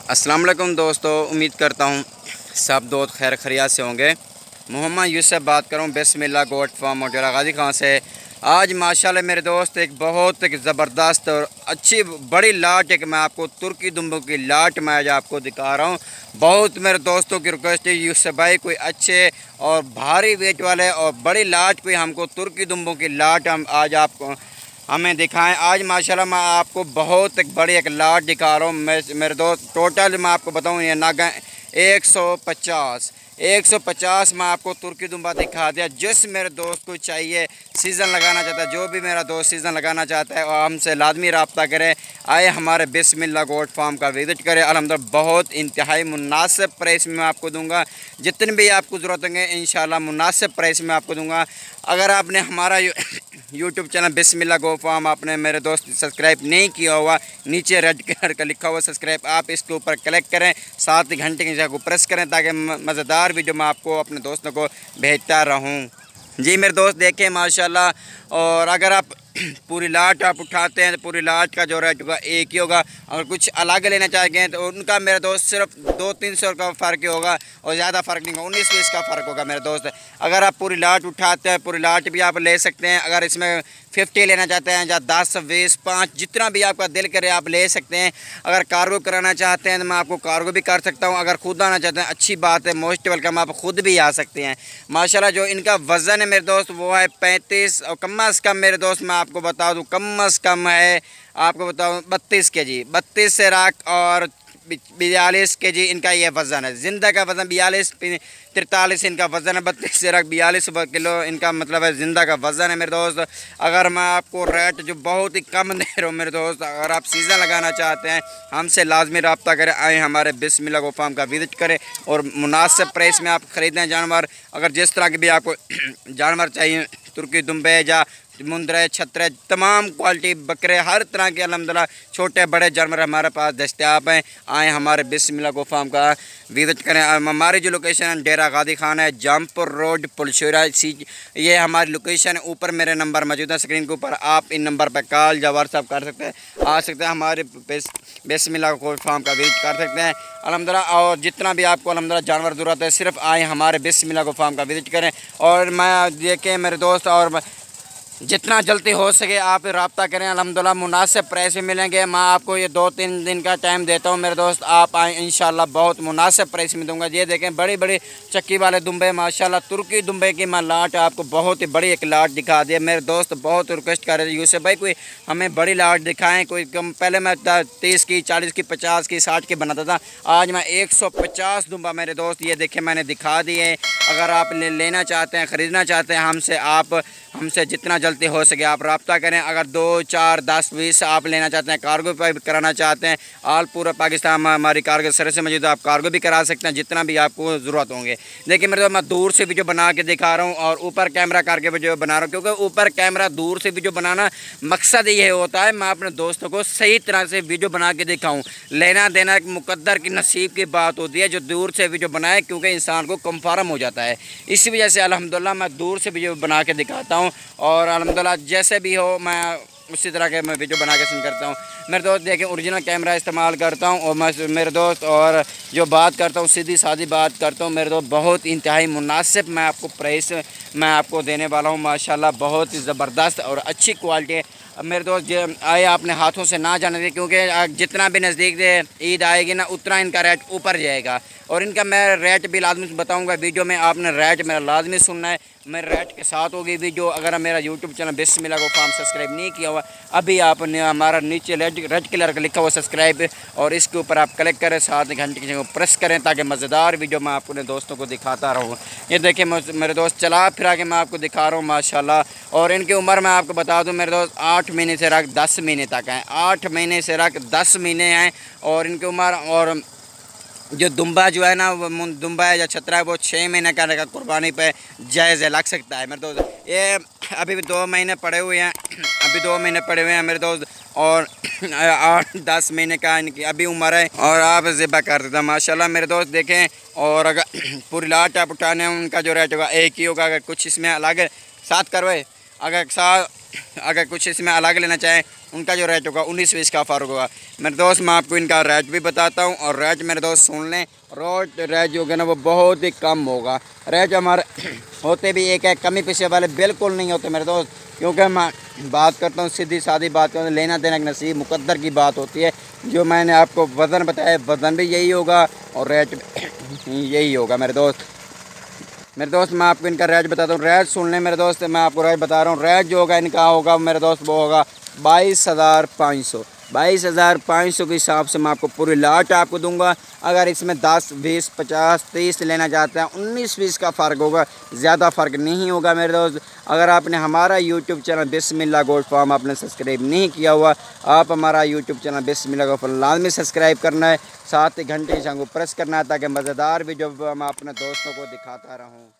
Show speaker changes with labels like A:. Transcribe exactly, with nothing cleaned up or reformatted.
A: अस्सलाम वालेकुम दोस्तों, उम्मीद करता हूँ सब दोस्त खैर खैरियत से होंगे। मोहम्मद यूसुफ बात करूँ बिस्मिल्लाह गोट फार्म मोटेरा गाजी खां से। आज माशाल्लाह मेरे दोस्त एक बहुत एक ज़बरदस्त और अच्छी बड़ी लाट एक मैं आपको तुर्की दुम्बों की लाट मैं आज आपको दिखा रहा हूँ। बहुत मेरे दोस्तों की रिक्वेस्ट है यूसुफ भाई कोई अच्छे और भारी वेट वाले और बड़ी लाट कोई हमको तुर्की दुम्बों की लाट हम आज आपको हमें दिखाएं। आज माशाल्लाह मैं आपको बहुत एक बड़ी एक लाट दिखा रहा हूँ। मैं मेरे दोस्त टोटल मैं आपको बताऊँ ये नागा एक सौ पचास एक सौ पचास मैं आपको तुर्की दुम्बा दिखा दिया। जिस मेरे दोस्त को चाहिए सीज़न लगाना चाहता है, जो भी मेरा दोस्त सीज़न लगाना चाहता है और हमसे लाजमी रब्ता करें। आए हमारे बिस्मिल्लाह गोट फार्म का विजिट करें। अल्हम्दुलिल्लाह बहुत इंतहाई मुनासिब प्राइस में मैं आपको दूंगा। जितने भी आपको ज़रूरत होंगे इंशाल्लाह मुनासिब प्राइस में आपको दूंगा। अगर आपने हमारा YouTube channel Bismillah goat farm आपने मेरे दोस्त सब्सक्राइब नहीं किया हुआ, नीचे रेड कलर का लिखा हुआ सब्सक्राइब आप इसके ऊपर क्लिक करें, साथ ही घंटे की जगह को प्रेस करें ताकि मज़ेदार वीडियो मैं आपको अपने दोस्तों को भेजता रहूं। जी मेरे दोस्त देखें माशाल्लाह। और अगर आप पूरी लाट आप उठाते हैं तो पूरी लाट का जो रेट होगा एक ही होगा। अगर कुछ अलग लेना चाहेंगे तो उनका मेरे दोस्त सिर्फ दो तीन सौ का फ़र्क ही होगा और ज़्यादा फ़र्क नहीं होगा, उन्नीस बीस का फ़र्क होगा मेरे दोस्त। अगर आप पूरी लाट उठाते हैं पूरी लाट भी आप ले सकते हैं। अगर इसमें फिफ्टी लेना चाहते हैं या दस बीस पाँच जितना भी आपका दिल करे आप ले सकते हैं। अगर कार्गो कराना चाहते हैं तो मैं आपको कार्गो भी कर सकता हूँ। अगर खुद आना चाहते हैं अच्छी बात है, मोस्ट वेलकम, आप खुद भी आ सकते हैं। माशाल्लाह जो इनका वज़न है मेरे दोस्त वो है पैंतीस और कम अज़ कम मेरे दोस्त मैं आपको बता दूँ कम अज़ कम है आपको बताऊँ बत्तीस के जी बत्तीस से रख और बयालीस के जी इनका ये वज़न है। ज़िंदा का वज़न बयालीस तिरतालीस इनका वज़न है। बत्तीस से रख बयालीस किलो इनका मतलब है ज़िंदा का वज़न है मेरे दोस्त। अगर मैं आपको रेट जो बहुत ही कम दे रहा हूँ मेरे दोस्त, अगर आप सीज़न लगाना चाहते हैं हमसे लाजमी रब्ता करें। आए हमारे बिस्मिल्लाह गोट फार्म का विजिट करें और मुनासिब प्राइस में आप ख़रीदें जानवर। अगर जिस तरह के भी आपको जानवर चाहिए तुर्की दुम्बे या मुंदरे छतरे तमाम क्वालिटी बकरे हर तरह के अल्हम्दुलिल्लाह छोटे बड़े जानवर हमारे पास दस्तियाब हैं। आए हमारे बिस्मिल्लाह गोट फार्म का विजिट करें। हमारी जो लोकेशन है डेरा गादी खान है, जामपुर रोड पुलशोरा सी, ये हमारी लोकेशन है। ऊपर मेरे नंबर मौजूद है स्क्रीन के ऊपर, आप इन नंबर पर कॉल या व्हाट्सअप कर सकते हैं, आ सकते हैं हमारे बिस्मिल्लाह गोट फार्म का विजिट कर सकते हैं अल्हम्दुलिल्लाह। और जितना भी आपको अल्हम्दुलिल्लाह जानवर ज़रूरत है सिर्फ आए हमारे बिस्मिल्लाह गोट फार्म का विजिट करें। और मैं देखें मेरे दोस्त और जितना जल्दी हो सके आप रब्ता करें। अल्हम्दुलिल्लाह मुनासिब प्राइस में मिलेंगे। मैं आपको ये दो तीन दिन का टाइम देता हूँ मेरे दोस्त, आप आए इंशाल्लाह बहुत मुनासिब प्राइस में दूंगा। ये देखें बड़ी बड़ी चक्की वाले दुम्बे माशाल्लाह तुर्की दुम्बे की मैं लाट आपको बहुत ही बड़ी एक लाट दिखा दिया। मेरे दोस्त बहुत रिक्वेस्ट कर रहे थे यूसुफ भाई कोई हमें बड़ी लाट दिखाएँ, कोई कम। पहले मैं तीस की चालीस की पचास की साठ की बनाता था, आज मैं एक सौ पचास दुम्बा मेरे दोस्त ये देखें मैंने दिखा दिए। अगर आप ले, लेना चाहते हैं ख़रीदना चाहते हैं हमसे, आप हमसे जितना जल्दी हो सके आप रब्ता करें। अगर दो चार दस बीस आप लेना चाहते हैं कार्गो पर कराना चाहते हैं ऑल पूरा पाकिस्तान में हमारी कार्गो सर से मौजूद है, आप कार्गो भी करा सकते हैं जितना भी आपको ज़रूरत होंगे। देखिए मेरे तो मैं दूर से वीडियो बना के दिखा रहा हूँ और ऊपर कैमरा करके वीडियो बना रहा हूँ, क्योंकि ऊपर कैमरा दूर से वीडियो बनाना मकसद ये होता है मैं अपने दोस्तों को सही तरह से वीडियो बना के दिखाऊँ। लेना देना मुकद्दर की नसीब की बात होती है जो दूर से वीडियो बनाए, क्योंकि इंसान को कन्फर्म हो जाता है। इसी वजह से अल्हम्दुलिल्लाह मैं दूर से वीडियो बना के दिखाता हूँ और अल्हम्दुलिल्लाह जैसे भी हो मैं उसी तरह के मैं वीडियो बना के सेंड करता हूँ। मेरे दोस्त देखें ओरिजिनल कैमरा इस्तेमाल करता हूँ और मैं मेरे दोस्त और जो बात करता हूँ सीधी सादी बात करता हूँ मेरे दोस्त। बहुत इंतहाई मुनासिब मैं आपको प्राइस मैं आपको देने वाला हूँ माशाल्लाह, बहुत ही ज़बरदस्त और अच्छी क्वालिटी है। अब मेरे दोस्त आए आपने हाथों से ना जाने दें, क्योंकि जितना भी नज़दीक से ईद आएगी ना उतना इनका रेट ऊपर जाएगा। और इनका मैं रेट भी लाजमी बताऊंगा वीडियो में, आपने रेट मेरा लाजमी सुनना है। मेरे रेट के साथ होगी वीडियो। अगर मेरा YouTube channel Bismillah goat farm subscribe नहीं किया हुआ अभी आपने हमारा नीचे रेड रेड कलर का लिखा हुआ सब्सक्राइब और इसके ऊपर आप क्लिक करें, साथ घंटे की जगह प्रेस करें ताकि मज़ेदार वीडियो मैं अपने दोस्तों को दिखाता रहूँ। ये देखिए मेरे दोस्त चला फिरा के मैं आपको दिखा रहा हूँ माशाल्लाह। और इनकी उम्र मैं आपको बता दूँ मेरे दोस्त आठ महीने से रख दस महीने तक हैं, आठ महीने से रख दस महीने हैं और इनकी उम्र। और जो दुम्बा जो है ना वो दुम्बा है या छतरा है वो छः महीने का रहेगा, कुर्बानी पे जायज़ लग सकता है मेरे दोस्त। ये अभी भी दो महीने पड़े हुए हैं अभी दो महीने पड़े हुए हैं मेरे दोस्त और आठ दस महीने का इनकी अभी उम्र है और आप ज़िबा कर देते हैं माशाल्लाह मेरे दोस्त देखें। और अगर पूरी लाट आप उठाने उनका जो रेट होगा एक ही होगा। अगर कुछ इसमें अलग साथ करवाए अगर साथ अगर कुछ इसमें अलग लेना चाहें उनका जो रेट होगा उन्नीस बीस का फ़र्क होगा। मेरे दोस्त मैं आपको इनका रेट भी बताता हूँ, और रेट मेरे दोस्त सुन लें। रोज रेट जो है ना वो बहुत ही कम होगा। रेट हमारे होते भी एक है, कमी पीछे वाले बिल्कुल नहीं होते मेरे दोस्त, क्योंकि मैं बात करता हूँ सीधी सादी बात करता हूँ, लेना देना की नसीब मुकद्दर की बात होती है। जो मैंने आपको वज़न बताया वज़न भी यही होगा और रेट यही होगा मेरे दोस्त। मेरे दोस्त मैं आपको इनका रेट बताता हूँ, रेट सुन लें मेरे दोस्त। मैं आपको रेट बता रहा हूँ, रेट जो होगा इनका होगा मेरे दोस्त वो होगा बाईस हज़ार पाँच सौ बाईस हज़ार पाँच सौ के हिसाब से मैं आपको पूरी लाट आपको दूंगा। अगर इसमें दस बीस पचास तीस लेना चाहते हैं उन्नीस बीस का फ़र्क होगा, ज़्यादा फ़र्क नहीं होगा मेरे दोस्त। अगर आपने हमारा YouTube channel Bismillah goat farm आपने सब्सक्राइब नहीं किया हुआ, आप हमारा YouTube channel Bismillah goat farm लाजमी सब्सक्राइब करना है, साथ ही घंटे को प्रेस करना है ताकि मज़ेदार भी जो मैं अपने दोस्तों को दिखाता रहूँ।